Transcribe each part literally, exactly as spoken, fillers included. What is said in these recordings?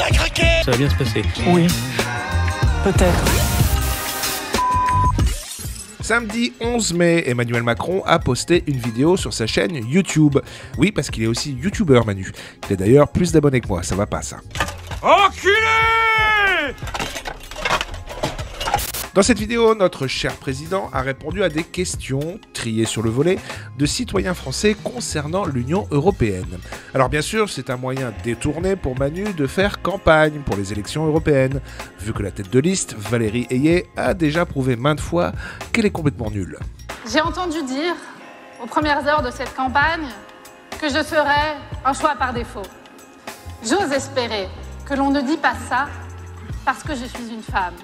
t'as craqué. Ça va bien se passer. Oui, peut-être. Samedi onze mai, Emmanuel Macron a posté une vidéo sur sa chaîne YouTube. Oui, parce qu'il est aussi youtubeur, Manu. Il a d'ailleurs plus d'abonnés que moi, ça va pas ça. Enculé! Dans cette vidéo, notre cher président a répondu à des questions, triées sur le volet, de citoyens français concernant l'Union européenne. Alors bien sûr, c'est un moyen détourné pour Manu de faire campagne pour les élections européennes, vu que la tête de liste, Valérie Ayé, a déjà prouvé maintes fois qu'elle est complètement nulle. J'ai entendu dire, aux premières heures de cette campagne, que je serais un choix par défaut. J'ose espérer que l'on ne dit pas ça parce que je suis une femme.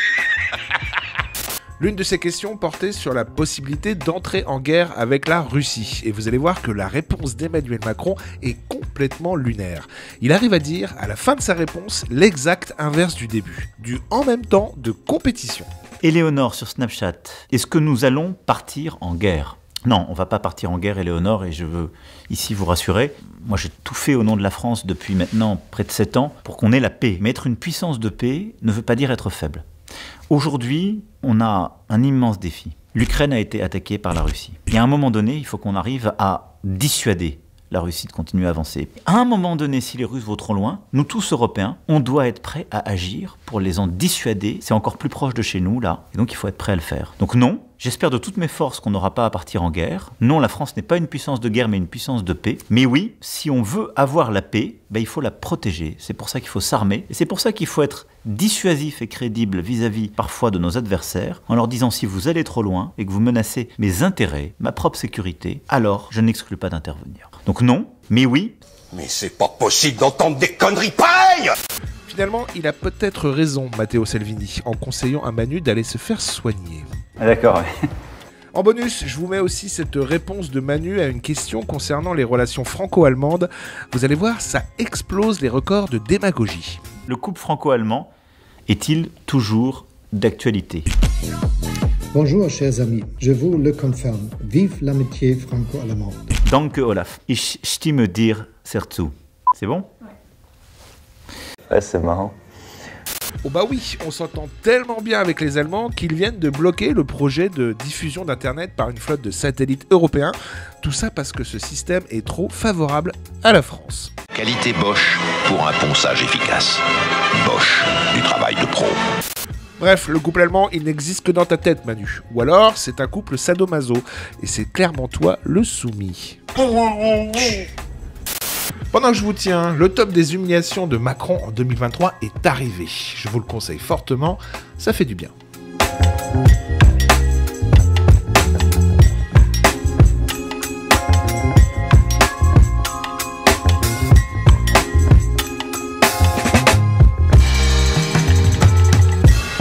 L'une de ces questions portait sur la possibilité d'entrer en guerre avec la Russie. Et vous allez voir que la réponse d'Emmanuel Macron est complètement lunaire. Il arrive à dire, à la fin de sa réponse, l'exact inverse du début. Du en même temps de compétition. Éléonore sur Snapchat, est-ce que nous allons partir en guerre ? Non, on va pas partir en guerre, Éléonore, et je veux ici vous rassurer. Moi, j'ai tout fait au nom de la France depuis maintenant près de sept ans pour qu'on ait la paix. Mais être une puissance de paix ne veut pas dire être faible. Aujourd'hui, on a un immense défi. L'Ukraine a été attaquée par la Russie. Et à un moment donné, il faut qu'on arrive à dissuader la Russie de continuer à avancer. À un moment donné, si les Russes vont trop loin, nous tous Européens, on doit être prêts à agir pour les en dissuader. C'est encore plus proche de chez nous, là. Et donc, il faut être prêt à le faire. Donc non, j'espère de toutes mes forces qu'on n'aura pas à partir en guerre. Non, la France n'est pas une puissance de guerre, mais une puissance de paix. Mais oui, si on veut avoir la paix, ben, il faut la protéger. C'est pour ça qu'il faut s'armer. Et c'est pour ça qu'il faut être dissuasif et crédible vis-à-vis parfois de nos adversaires, en leur disant si vous allez trop loin et que vous menacez mes intérêts, ma propre sécurité, alors je n'exclus pas d'intervenir. Donc non, mais oui. Mais c'est pas possible d'entendre des conneries pareilles! Finalement, il a peut-être raison, Matteo Salvini, en conseillant à Manu d'aller se faire soigner. Ah, d'accord, oui. En bonus, je vous mets aussi cette réponse de Manu à une question concernant les relations franco-allemandes. Vous allez voir, ça explose les records de démagogie. Le couple franco-allemand est-il toujours d'actualité ? Bonjour chers amis, je vous le confirme, vive l'amitié franco-allemande. Danke Olaf, ich stimme dir surtout. C'est bon ? Ouais, c'est marrant. Oh bah oui, on s'entend tellement bien avec les Allemands qu'ils viennent de bloquer le projet de diffusion d'Internet par une flotte de satellites européens. Tout ça parce que ce système est trop favorable à la France. Qualité Bosch pour un ponçage efficace. Bosch, du travail de pro. Bref, le couple allemand, il n'existe que dans ta tête, Manu. Ou alors, c'est un couple sadomaso. Et c'est clairement toi le soumis. Pendant que je vous tiens, le top des humiliations de Macron en deux mille vingt-trois est arrivé. Je vous le conseille fortement, ça fait du bien.